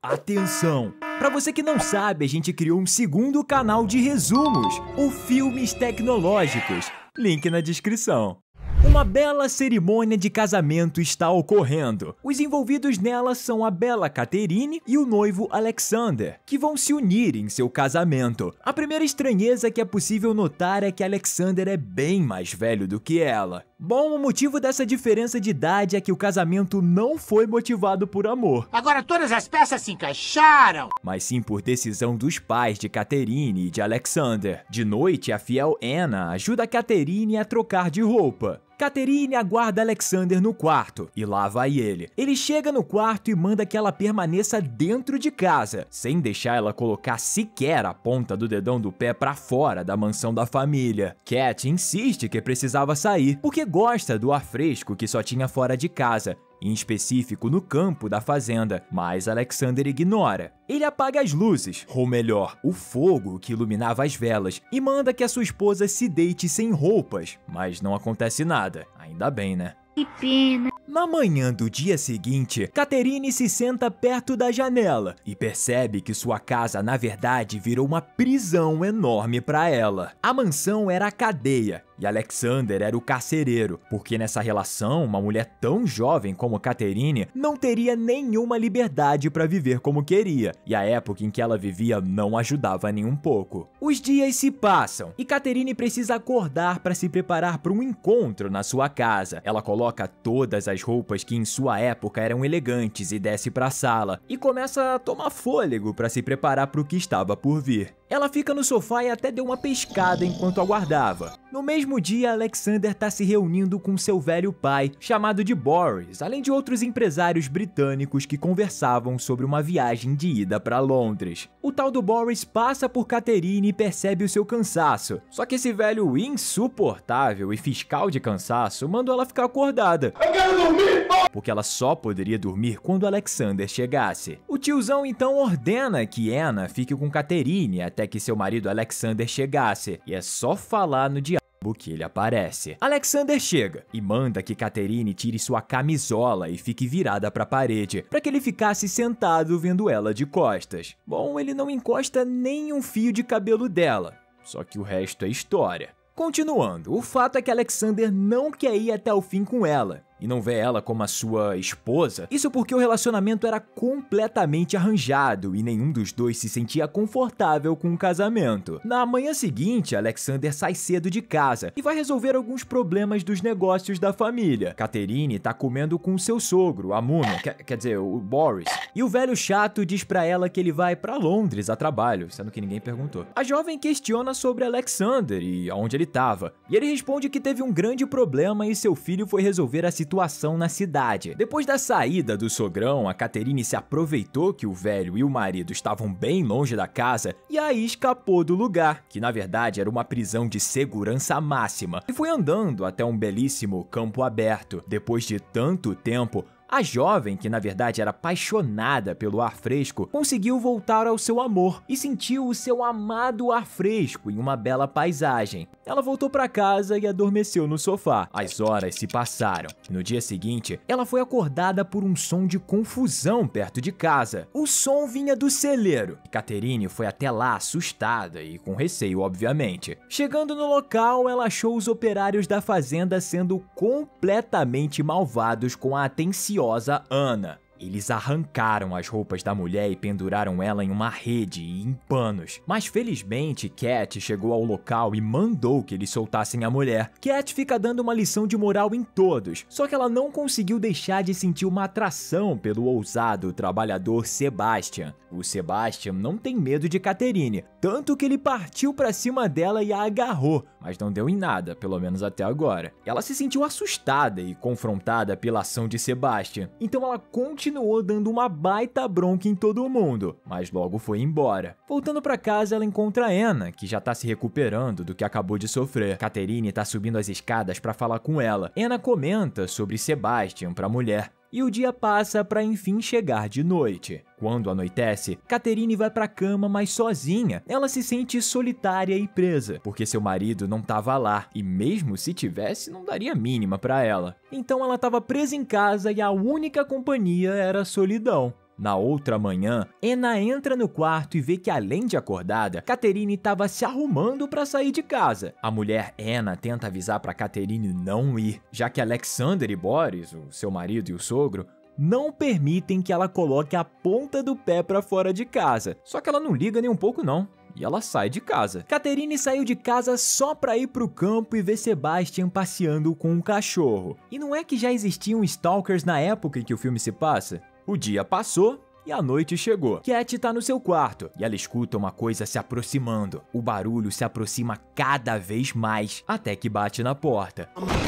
Atenção! Para você que não sabe, a gente criou um segundo canal de resumos, o Filmes Tecnológicos. Link na descrição. Uma bela cerimônia de casamento está ocorrendo. Os envolvidos nela são a bela Catherine e o noivo Alexander, que vão se unir em seu casamento. A primeira estranheza que é possível notar é que Alexander é bem mais velho do que ela. Bom, o motivo dessa diferença de idade é que o casamento não foi motivado por amor. Agora todas as peças se encaixaram! Mas sim por decisão dos pais de Catherine e de Alexander. De noite, a fiel Anna ajuda a Catherine a trocar de roupa. Catherine aguarda Alexander no quarto e lá vai ele. Ele chega no quarto e manda que ela permaneça dentro de casa, sem deixar ela colocar sequer a ponta do dedão do pé pra fora da mansão da família. Cat insiste que precisava sair, porque gosta do ar fresco que só tinha fora de casa, em específico no campo da fazenda, mas Alexander ignora. Ele apaga as luzes, ou melhor, o fogo que iluminava as velas, e manda que a sua esposa se deite sem roupas, mas não acontece nada. Ainda bem, né? Que pena. Na manhã do dia seguinte, Catherine se senta perto da janela e percebe que sua casa, na verdade, virou uma prisão enorme para ela. A mansão era a cadeia e Alexander era o carcereiro, porque nessa relação, uma mulher tão jovem como Catherine não teria nenhuma liberdade para viver como queria, e a época em que ela vivia não ajudava nem um pouco. Os dias se passam e Catherine precisa acordar para se preparar para um encontro na sua casa. Ela coloca todas as roupas que em sua época eram elegantes e desce para a sala e começa a tomar fôlego para se preparar para o que estava por vir. Ela fica no sofá e até deu uma pescada enquanto aguardava. No mesmo dia, Alexander está se reunindo com seu velho pai, chamado de Boris, além de outros empresários britânicos que conversavam sobre uma viagem de ida para Londres. O tal do Boris passa por Catherine e percebe o seu cansaço. Só que esse velho insuportável e fiscal de cansaço mandou ela ficar acordada. Eu quero dormir, porque ela só poderia dormir quando Alexander chegasse. O tiozão então ordena que Anna fique com Catherine até que seu marido Alexander chegasse, e é só falar no diálogo que ele aparece. Alexander chega e manda que Catherine tire sua camisola e fique virada para a parede, para que ele ficasse sentado vendo ela de costas. Bom, ele não encosta nem um fio de cabelo dela, só que o resto é história. Continuando, o fato é que Alexander não quer ir até o fim com ela e não vê ela como a sua esposa. Isso porque o relacionamento era completamente arranjado e nenhum dos dois se sentia confortável com o casamento. Na manhã seguinte, Alexander sai cedo de casa e vai resolver alguns problemas dos negócios da família. Catherine tá comendo com seu sogro, a Muna, quer dizer, o Boris. E o velho chato diz pra ela que ele vai pra Londres a trabalho, sendo que ninguém perguntou. A jovem questiona sobre Alexander e aonde ele tava, e ele responde que teve um grande problema e seu filho foi resolver a situação na cidade. Depois da saída do sogrão, a Catherine se aproveitou que o velho e o marido estavam bem longe da casa e aí escapou do lugar, que na verdade era uma prisão de segurança máxima, e foi andando até um belíssimo campo aberto. Depois de tanto tempo, a jovem, que na verdade era apaixonada pelo ar fresco, conseguiu voltar ao seu amor e sentiu o seu amado ar fresco em uma bela paisagem. Ela voltou para casa e adormeceu no sofá. As horas se passaram. No dia seguinte, ela foi acordada por um som de confusão perto de casa. O som vinha do celeiro. Catherine foi até lá assustada e com receio, obviamente. Chegando no local, ela achou os operários da fazenda sendo completamente malvados com a atenciosa Anna. Eles arrancaram as roupas da mulher e penduraram ela em uma rede e em panos. Mas felizmente, Cat chegou ao local e mandou que eles soltassem a mulher. Cat fica dando uma lição de moral em todos, só que ela não conseguiu deixar de sentir uma atração pelo ousado trabalhador Sebastian. O Sebastian não tem medo de Catherine, tanto que ele partiu pra cima dela e a agarrou, mas não deu em nada, pelo menos até agora. Ela se sentiu assustada e confrontada pela ação de Sebastian, então ela continuou dando uma baita bronca em todo mundo, mas logo foi embora. Voltando pra casa, ela encontra Anna, que já tá se recuperando do que acabou de sofrer. Catherine tá subindo as escadas pra falar com ela. Anna comenta sobre Sebastian pra mulher. E o dia passa para enfim chegar de noite. Quando anoitece, Catherine vai para a cama, mas sozinha. Ela se sente solitária e presa, porque seu marido não estava lá, e mesmo se tivesse, não daria mínima para ela. Então ela estava presa em casa e a única companhia era a solidão. Na outra manhã, Anna entra no quarto e vê que, além de acordada, Catherine estava se arrumando para sair de casa. A mulher Anna tenta avisar para Catherine não ir, já que Alexander e Boris, o seu marido e o sogro, não permitem que ela coloque a ponta do pé para fora de casa. Só que ela não liga nem um pouco não. E ela sai de casa. Catherine saiu de casa só pra ir pro campo e ver Sebastian passeando com um cachorro. E não é que já existiam stalkers na época em que o filme se passa? O dia passou e a noite chegou. Cat tá no seu quarto e ela escuta uma coisa se aproximando. O barulho se aproxima cada vez mais, até que bate na porta.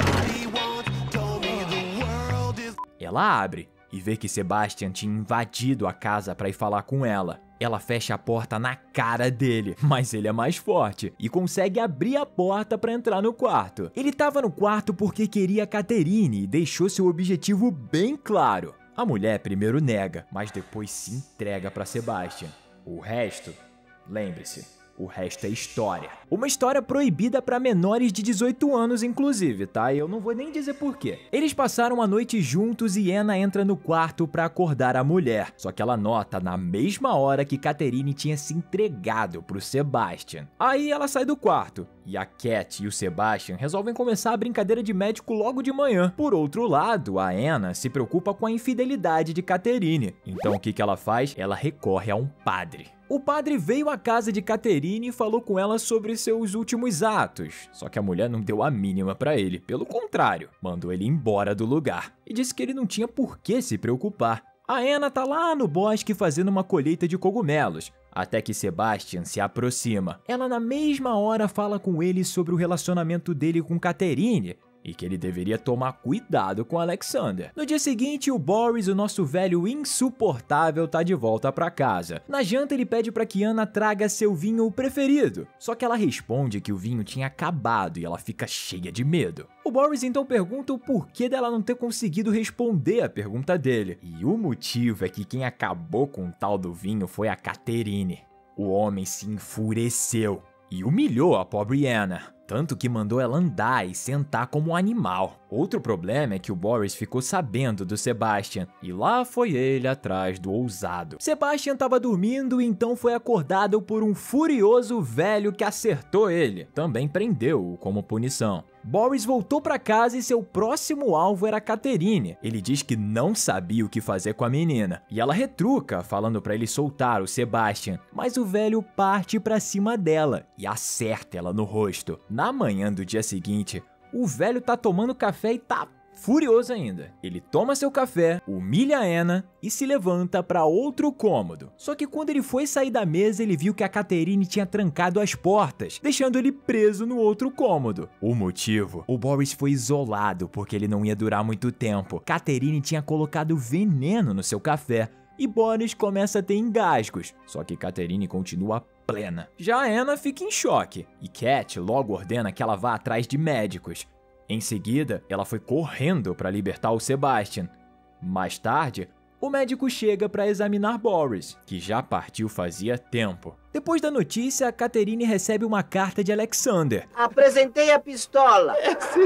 Ela abre e vê que Sebastian tinha invadido a casa para ir falar com ela. Ela fecha a porta na cara dele, mas ele é mais forte e consegue abrir a porta para entrar no quarto. Ele estava no quarto porque queria Catherine e deixou seu objetivo bem claro. A mulher primeiro nega, mas depois se entrega para Sebastian. O resto, lembre-se, o resto é história. Uma história proibida para menores de 18 anos, inclusive, tá? Eu não vou nem dizer por quê. Eles passaram a noite juntos e Anna entra no quarto para acordar a mulher. Só que ela nota na mesma hora que Catherine tinha se entregado pro Sebastian. Aí ela sai do quarto e a Cat e o Sebastian resolvem começar a brincadeira de médico logo de manhã. Por outro lado, a Anna se preocupa com a infidelidade de Catherine. Então o que ela faz? Ela recorre a um padre. O padre veio à casa de Catherine e falou com ela sobre seus últimos atos. Só que a mulher não deu a mínima pra ele. Pelo contrário, mandou ele embora do lugar. E disse que ele não tinha por que se preocupar. A Anna tá lá no bosque fazendo uma colheita de cogumelos. Até que Sebastian se aproxima. Ela na mesma hora fala com ele sobre o relacionamento dele com Catherine e que ele deveria tomar cuidado com Alexander. No dia seguinte, o Boris, o nosso velho insuportável, tá de volta pra casa. Na janta, ele pede pra que Anna traga seu vinho preferido. Só que ela responde que o vinho tinha acabado e ela fica cheia de medo. O Boris então pergunta o porquê dela não ter conseguido responder a pergunta dele. E o motivo é que quem acabou com o tal do vinho foi a Catherine. O homem se enfureceu e humilhou a pobre Anna. Tanto que mandou ela andar e sentar como um animal. Outro problema é que o Boris ficou sabendo do Sebastian, e lá foi ele atrás do ousado. Sebastian estava dormindo e então foi acordado por um furioso velho que acertou ele. Também prendeu-o como punição. Boris voltou para casa e seu próximo alvo era Catherine. Ele diz que não sabia o que fazer com a menina, e ela retruca, falando para ele soltar o Sebastian. Mas o velho parte para cima dela e acerta ela no rosto. Na manhã do dia seguinte, o velho tá tomando café e tá furioso ainda. Ele toma seu café, humilha a Anna e se levanta para outro cômodo. Só que quando ele foi sair da mesa, ele viu que a Catherine tinha trancado as portas, deixando ele preso no outro cômodo. O motivo? O Boris foi isolado porque ele não ia durar muito tempo. Catherine tinha colocado veneno no seu café e Boris começa a ter engasgos. Só que Catherine continua plena. Já a Anna fica em choque e Cat logo ordena que ela vá atrás de médicos. Em seguida, ela foi correndo para libertar o Sebastian. Mais tarde, o médico chega para examinar Boris, que já partiu fazia tempo. Depois da notícia, a Catherine recebe uma carta de Alexander. Apresentei a pistola.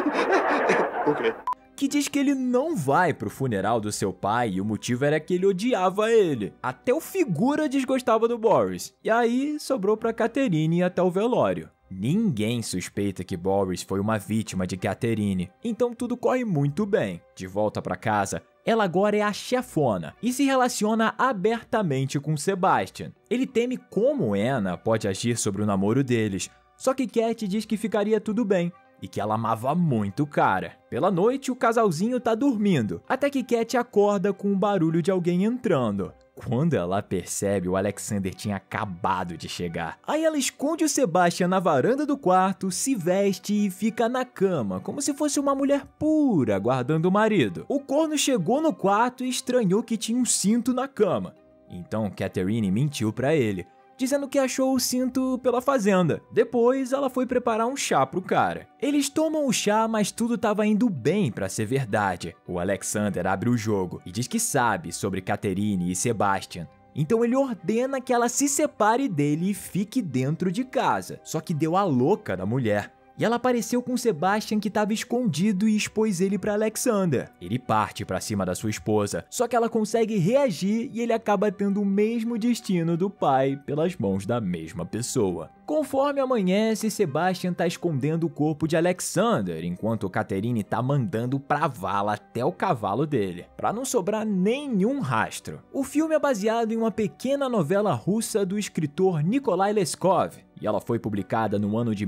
O quê? Que diz que ele não vai pro funeral do seu pai e o motivo era que ele odiava ele. Até o figura desgostava do Boris. E aí sobrou pra Catherine ir até o velório. Ninguém suspeita que Boris foi uma vítima de Catherine, então tudo corre muito bem. De volta pra casa, ela agora é a chefona e se relaciona abertamente com Sebastian. Ele teme como Anna pode agir sobre o namoro deles, só que Cat diz que ficaria tudo bem e que ela amava muito o cara. Pela noite, o casalzinho tá dormindo, até que Cat acorda com o barulho de alguém entrando. Quando ela percebe, o Alexander tinha acabado de chegar. Aí ela esconde o Sebastian na varanda do quarto, se veste e fica na cama, como se fosse uma mulher pura, aguardando o marido. O corno chegou no quarto e estranhou que tinha um cinto na cama. Então Catherine mentiu pra ele, dizendo que achou o cinto pela fazenda. Depois, ela foi preparar um chá pro cara. Eles tomam o chá, mas tudo estava indo bem pra ser verdade. O Alexander abre o jogo e diz que sabe sobre Catherine e Sebastian. Então ele ordena que ela se separe dele e fique dentro de casa. Só que deu a louca da mulher e ela apareceu com Sebastian que estava escondido e expôs ele para Alexander. Ele parte para cima da sua esposa, só que ela consegue reagir e ele acaba tendo o mesmo destino do pai pelas mãos da mesma pessoa. Conforme amanhece, Sebastian tá escondendo o corpo de Alexander, enquanto Catherine tá mandando pra vala até o cavalo dele, pra não sobrar nenhum rastro. O filme é baseado em uma pequena novela russa do escritor Nikolai Leskov, e ela foi publicada no ano de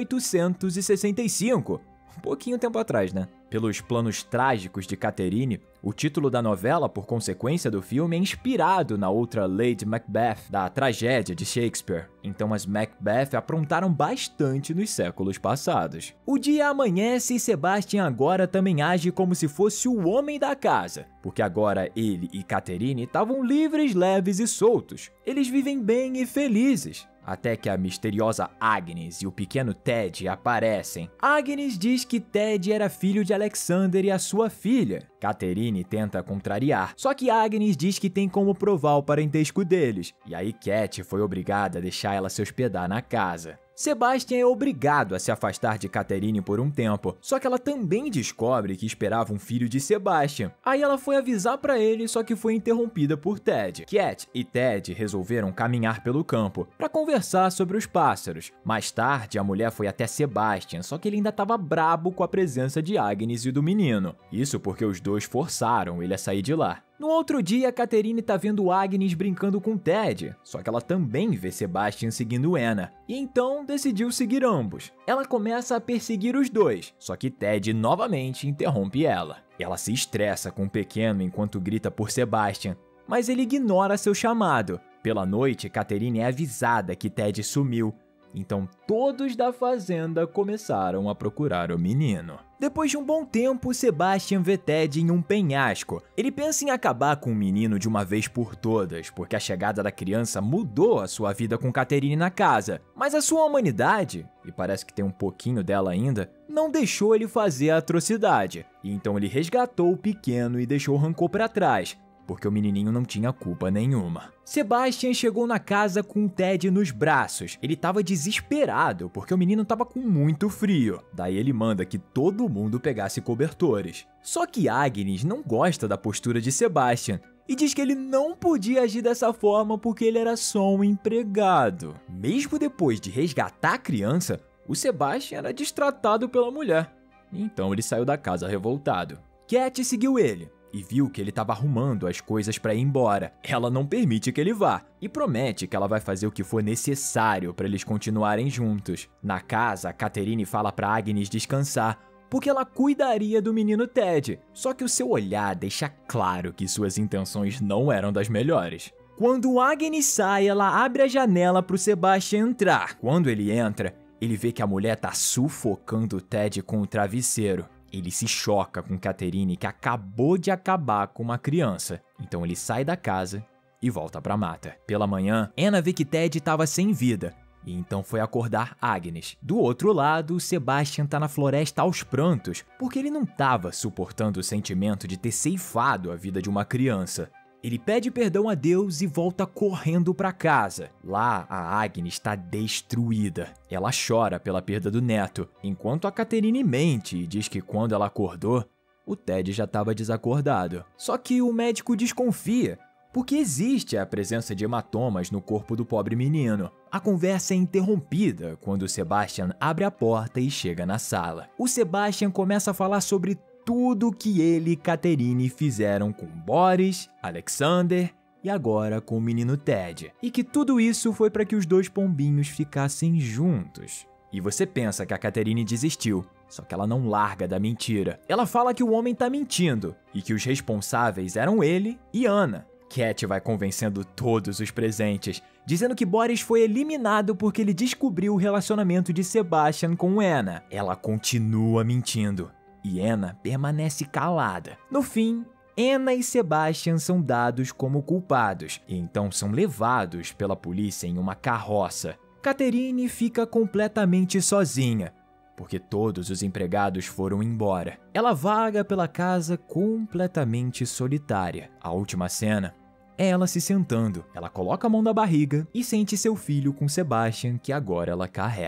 1865, um pouquinho tempo atrás, né? Pelos planos trágicos de Catherine, o título da novela, por consequência do filme, é inspirado na outra Lady Macbeth, da tragédia de Shakespeare. Então as Macbeth aprontaram bastante nos séculos passados. O dia amanhece e Sebastian agora também age como se fosse o homem da casa, porque agora ele e Catherine estavam livres, leves e soltos. Eles vivem bem e felizes. Até que a misteriosa Agnes e o pequeno Ted aparecem. Agnes diz que Ted era filho de Alexander e a sua filha. Catherine tenta contrariar, só que Agnes diz que tem como provar o parentesco deles, e aí Cat foi obrigada a deixar ela se hospedar na casa. Sebastian é obrigado a se afastar de Catherine por um tempo, só que ela também descobre que esperava um filho de Sebastian. Aí ela foi avisar pra ele, só que foi interrompida por Ted. Cat e Ted resolveram caminhar pelo campo para conversar sobre os pássaros. Mais tarde, a mulher foi até Sebastian, só que ele ainda estava brabo com a presença de Agnes e do menino. Isso porque os dois forçaram ele a sair de lá. No outro dia, Catherine tá vendo Agnes brincando com Ted, só que ela também vê Sebastian seguindo Anna, e então decidiu seguir ambos. Ela começa a perseguir os dois, só que Ted novamente interrompe ela. Ela se estressa com o pequeno enquanto grita por Sebastian, mas ele ignora seu chamado. Pela noite, Catherine é avisada que Ted sumiu, então todos da fazenda começaram a procurar o menino. Depois de um bom tempo, Sebastian vê Ted em um penhasco. Ele pensa em acabar com o menino de uma vez por todas, porque a chegada da criança mudou a sua vida com Catherine na casa. Mas a sua humanidade, e parece que tem um pouquinho dela ainda, não deixou ele fazer a atrocidade. E então ele resgatou o pequeno e deixou o rancor para trás, porque o menininho não tinha culpa nenhuma. Sebastian chegou na casa com Ted nos braços. Ele estava desesperado, porque o menino estava com muito frio. Daí ele manda que todo mundo pegasse cobertores. Só que Agnes não gosta da postura de Sebastian e diz que ele não podia agir dessa forma porque ele era só um empregado. Mesmo depois de resgatar a criança, o Sebastian era destratado pela mulher. Então ele saiu da casa revoltado. Cat seguiu ele e viu que ele estava arrumando as coisas para ir embora. Ela não permite que ele vá e promete que ela vai fazer o que for necessário para eles continuarem juntos. Na casa, Catherine fala para Agnes descansar, porque ela cuidaria do menino Ted. Só que o seu olhar deixa claro que suas intenções não eram das melhores. Quando Agnes sai, ela abre a janela para o Sebastian entrar. Quando ele entra, ele vê que a mulher tá sufocando o Ted com o travesseiro. Ele se choca com Catherine, que acabou de acabar com uma criança. Então ele sai da casa e volta pra mata. Pela manhã, Anna vê que Ted estava sem vida e então foi acordar Agnes. Do outro lado, Sebastian tá na floresta aos prantos, porque ele não estava suportando o sentimento de ter ceifado a vida de uma criança. Ele pede perdão a Deus e volta correndo para casa. Lá, a Agnes está destruída. Ela chora pela perda do neto, enquanto a Catherine mente e diz que quando ela acordou, o Ted já estava desacordado. Só que o médico desconfia, porque existe a presença de hematomas no corpo do pobre menino. A conversa é interrompida quando Sebastian abre a porta e chega na sala. O Sebastian começa a falar sobre tudo que ele e Catherine fizeram com Boris, Alexander e agora com o menino Ted. E que tudo isso foi para que os dois pombinhos ficassem juntos. E você pensa que a Catherine desistiu, só que ela não larga da mentira. Ela fala que o homem tá mentindo e que os responsáveis eram ele e Anna. Cat vai convencendo todos os presentes, dizendo que Boris foi eliminado porque ele descobriu o relacionamento de Sebastian com Anna. Ela continua mentindo e Anna permanece calada. No fim, Anna e Sebastian são dados como culpados e então são levados pela polícia em uma carroça. Catherine fica completamente sozinha, porque todos os empregados foram embora. Ela vaga pela casa completamente solitária. A última cena é ela se sentando. Ela coloca a mão na barriga e sente seu filho com Sebastian, que agora ela carrega.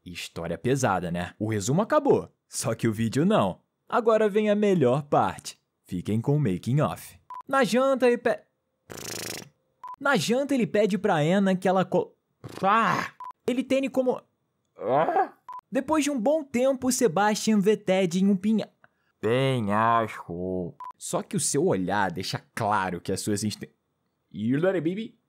História pesada, né? O resumo acabou, só que o vídeo não. Agora vem a melhor parte. Fiquem com o making off. Na janta ele pede pra Anna que ela ele tem como... Depois de um bom tempo, Sebastian vê Ted em um penhasco. Só que o seu olhar deixa claro que as suas You let it, baby.